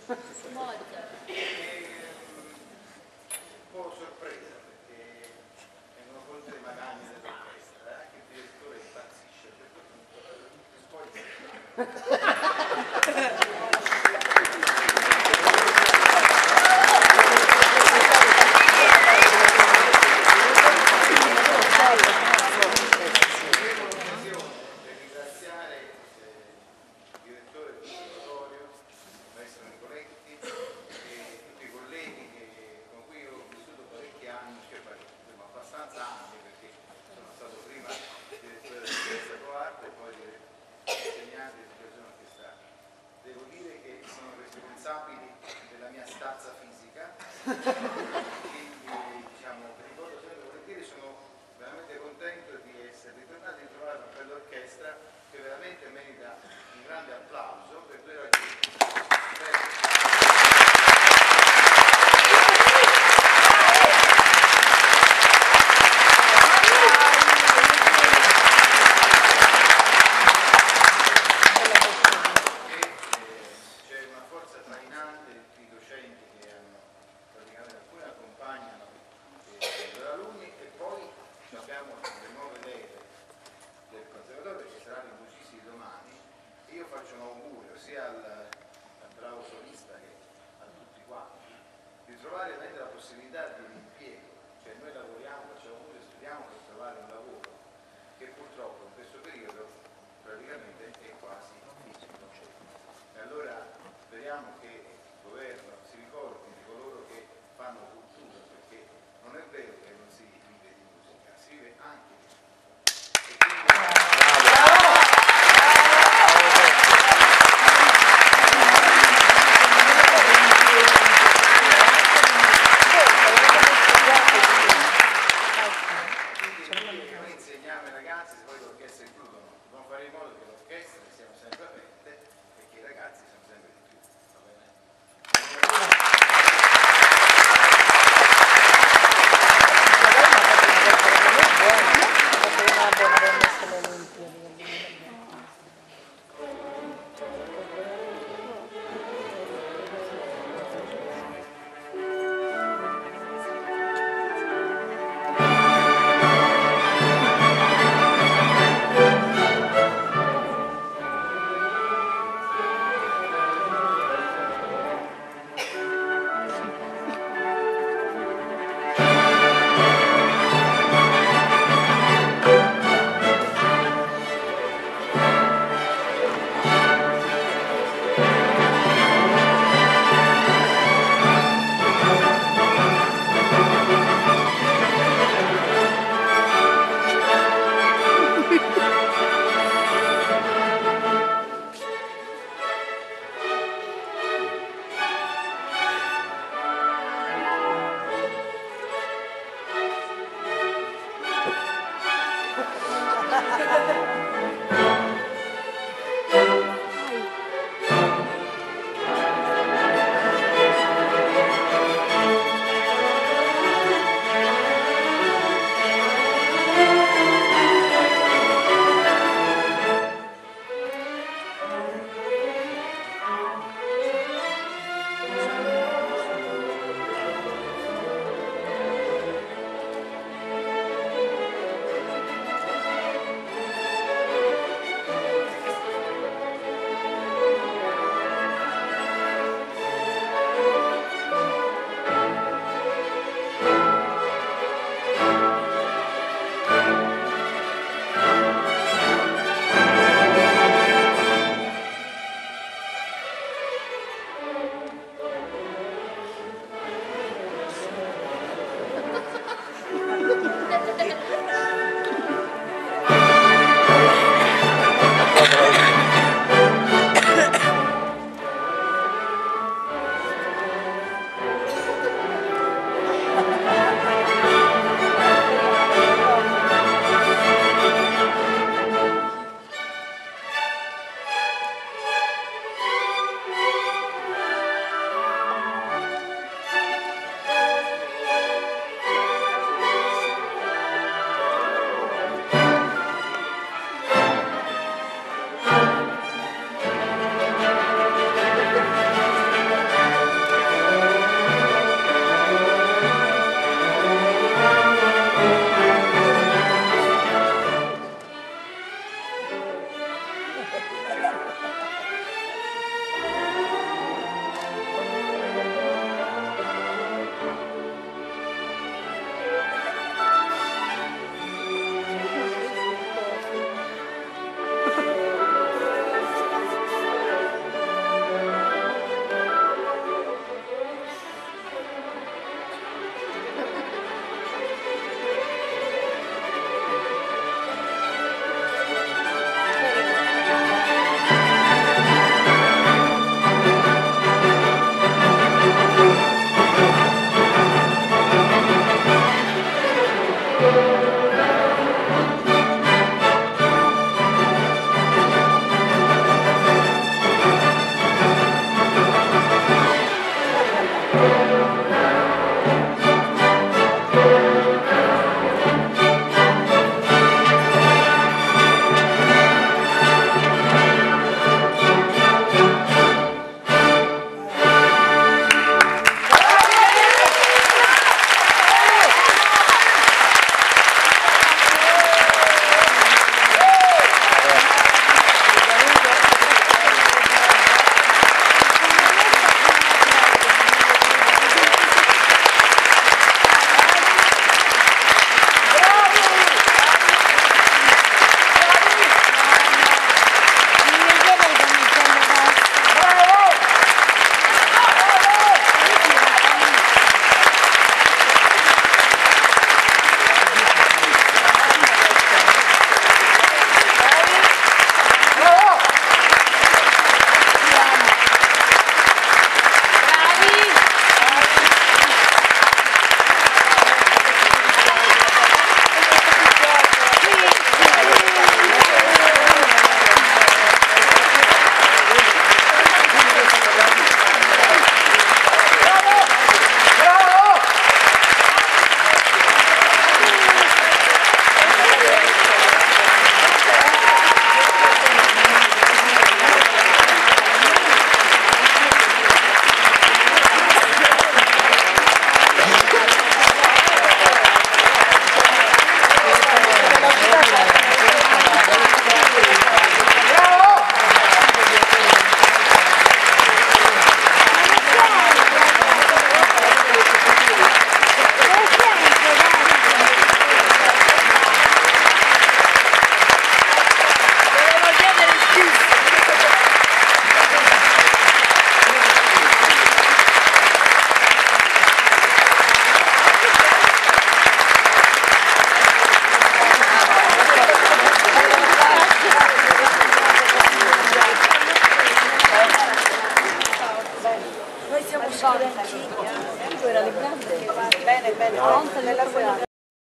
Un po' sorpresa perché vengono contro le magagne dell'orchestra, anche il direttore impazzisce a questo punto, poi della mia stazza fisica, quindi diciamo, ricordo sempre volentieri, sono veramente contento di essere ritornato a trovare una bella orchestra che veramente merita un grande applauso per 2 ragioni. Io faccio un augurio sia al bravo solista che a tutti quanti di trovare la possibilità di un impiego, cioè noi lavoriamo, facciamo augurio, studiamo per trovare un lavoro che purtroppo in questo periodo praticamente è quasi finito. E allora speriamo che il governo si ricordi di coloro che fanno cultura, perché non è vero che non si vive di musica, si vive anche di musica. Fare in modo che l'orchestra siano sempre aperte e che i ragazzi siano sempre di più, va bene? era grande. Bene, bene.